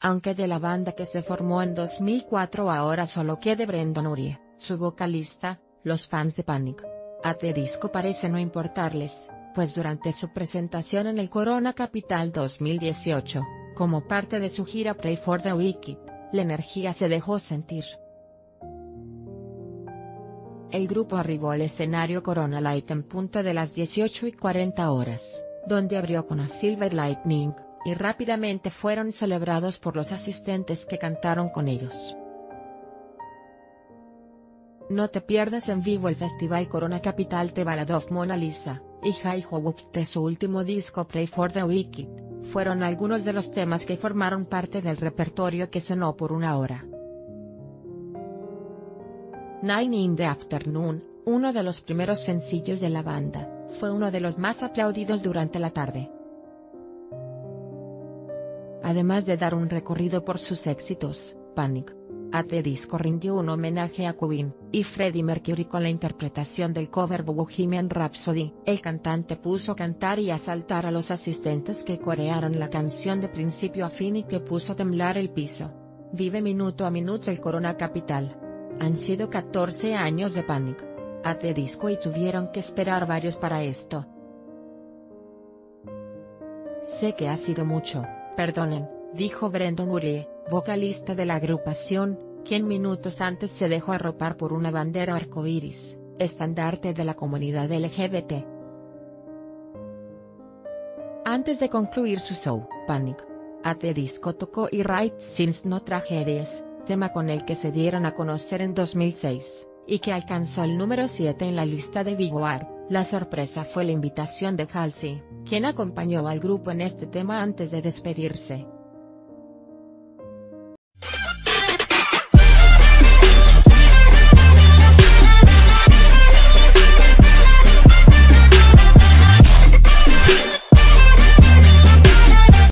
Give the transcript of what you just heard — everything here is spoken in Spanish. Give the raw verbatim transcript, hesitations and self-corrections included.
Aunque de la banda que se formó en dos mil cuatro ahora solo quede Brendon Urie, su vocalista, los fans de Panic! At The Disco parece no importarles, pues durante su presentación en el Corona Capital dos mil dieciocho, como parte de su gira Pray for the Wicked, la energía se dejó sentir. El grupo arribó al escenario Corona Light en punto de las dieciocho y cuarenta horas, donde abrió con A Silver Lightning, y rápidamente fueron celebrados por los asistentes que cantaron con ellos. No te pierdas en vivo el Festival Corona Capital The Ballad of Mona Lisa, y High Hopes de su último disco Pray for the Wicked, fueron algunos de los temas que formaron parte del repertorio que sonó por una hora. Nine in the Afternoon, uno de los primeros sencillos de la banda, fue uno de los más aplaudidos durante la tarde. Además de dar un recorrido por sus éxitos, Panic! At The Disco rindió un homenaje a Queen y Freddie Mercury con la interpretación del cover Bohemian Rhapsody. El cantante puso a cantar y a saltar a los asistentes que corearon la canción de principio a fin y que puso a temblar el piso. Vive minuto a minuto el Corona Capital. Han sido catorce años de Panic! At The Disco y tuvieron que esperar varios para esto. Sé que ha sido mucho, perdonen, dijo Brendon Urie, vocalista de la agrupación, quien minutos antes se dejó arropar por una bandera arcoíris, estandarte de la comunidad L G B T. Antes de concluir su show, Panic! At The Disco tocó Y Write Since No Tragedies, tema con el que se dieron a conocer en dos mil seis, y que alcanzó el número siete en la lista de Billboard. La sorpresa fue la invitación de Halsey, quien acompañó al grupo en este tema antes de despedirse.